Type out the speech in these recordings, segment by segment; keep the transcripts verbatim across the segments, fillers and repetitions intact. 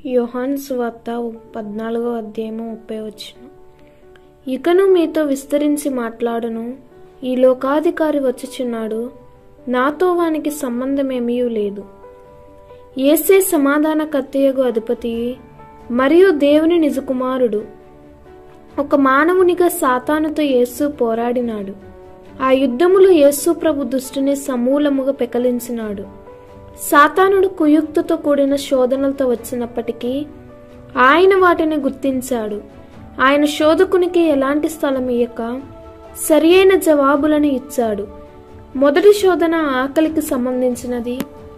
యోహాను సువార్త పద్నాలుగో అధ్యాయము ముప్పై వచనం. ఇకను మీతో విస్తరించి మాట్లాడును, ఈ లోకాధికారి వచ్చుచున్నాడు, నాతో వానికి సంబంధమేమీ లేదు. యేసే సమాధాన కర్తయగు అధిపతి మరియు దేవుని నిజకుమారుడు. ఒక మానవునిగా సాతానుతో యేసు పోరాడినాడు. ఆ యుద్ధములో యేసు ప్రభు దుష్టుని సమూలముగా పెకలించినాడు. సాతానుడు కుయుక్తతో కూడిన శోధనలతో వచ్చినప్పటికీ ఆయన వాటిని గుర్తించాడు. ఆయన శోధకునికి ఎలాంటి స్థలం ఇయ్యక సరి అయిన జవాబులను ఇచ్చాడు. మొదటి శోధన ఆకలికి సంబంధించినది.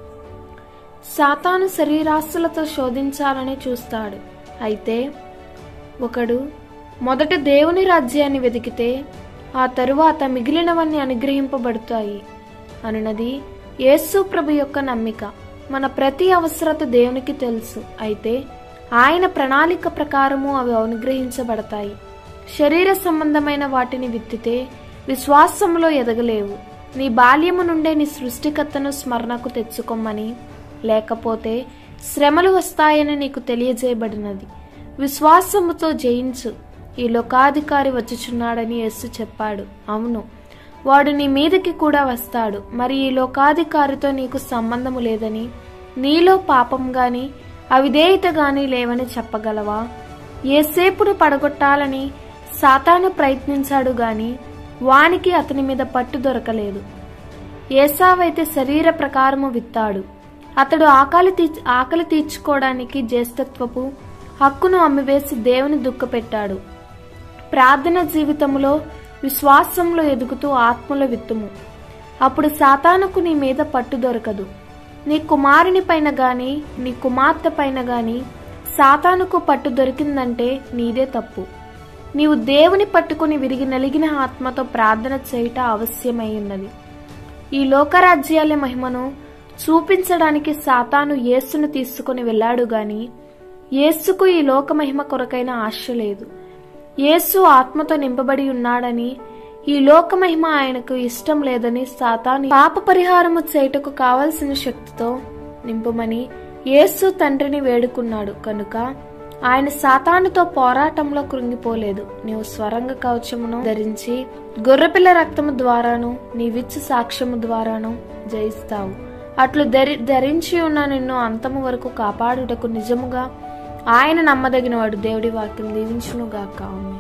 సాతాను శరీరాస్తులతో శోధించాలని చూస్తాడు. అయితే ఒకడు మొదట దేవుని రాజ్యాన్ని వెతికితే ఆ తరువాత మిగిలినవన్నీ అనుగ్రహింపబడతాయి అనున్నది యేసు ప్రభు యొక్క నమ్మిక. మన ప్రతి అవసరత దేవునికి తెలుసు. అయితే ఆయన ప్రణాళిక ప్రకారము అవి అనుగ్రహించబడతాయి. శరీర సంబంధమైన వాటిని విత్తితే విశ్వాసంలో ఎదగలేవు. నీ బాల్యము నుండే నీ సృష్టికర్తను స్మరణకు తెచ్చుకోమని, లేకపోతే శ్రమలు వస్తాయని నీకు తెలియజేయబడినది. విశ్వాసముతో జయించు, ఈ లోకాధికారి వచ్చుచున్నాడని యేసు చెప్పాడు. అవును, వాడు నీ మీదకి కూడా వస్తాడు. మరి ఈ లోకాధికారితో నీకు సంబంధము లేదని, నీలో పాపం గాని అవిధేయత గాని లేవని చెప్పగలవా? ఏసేపును పడగొట్టాలని సాతాను ప్రయత్నించాడు గాని వానికి అతని మీద పట్టు దొరకలేదు. ఏసావైతే శరీర ప్రకారము విత్తాడు. అతడు ఆకలి తీ ఆకలి తీర్చుకోవడానికి జ్యేష్ఠత్వపు హక్కును అమ్మివేసి దేవుని దుఃఖపెట్టాడు. ప్రార్థన జీవితంలో విశ్వాసంలో ఎదుగుతూ ఆత్మలో విత్తుము. అప్పుడు సాతానుకు నీ మీద పట్టు దొరకదు. నీ కుమారుని పైన గాని నీ కుమార్తె పైన గాని సాతానుకు పట్టు దొరికిందంటే నీదే తప్పు. నీవు దేవుని పట్టుకుని విరిగి నలిగిన ఆత్మతో ప్రార్థన చేయుట అవశ్యమై ఉన్నది. ఈ లోకరాజ్యాల మహిమను చూపించడానికి సాతాను యేసును తీసుకుని వెళ్ళాడు గాని యేసుకు ఈ లోక మహిమ కొరకైన ఆశ లేదు. యేసు ఆత్మతో నింపబడి ఉన్నాడని, ఈ లోక మహిమ ఆయనకు ఇష్టం లేదని సాతాను పాప పరిహారము చేయుటకు కావలసిన శక్తితో నింపుమని యేసు తండ్రిని వేడుకున్నాడు. కనుక ఆయన సాతానుతో పోరాటంలో కృంగిపోలేదు. నీవు స్వరంగ కవచమును ధరించి గొర్రెపిల్ల రక్తము ద్వారాను నీవిచ్చు సాక్ష్యము ద్వారాను జయిస్తావు. అట్లు ధరి ధరించి ఉన్న నిన్ను అంతము వరకు కాపాడుటకు నిజముగా ఆయన నమ్మదగిన వాడు. దేవుడి వాక్యం దీవించును గాక.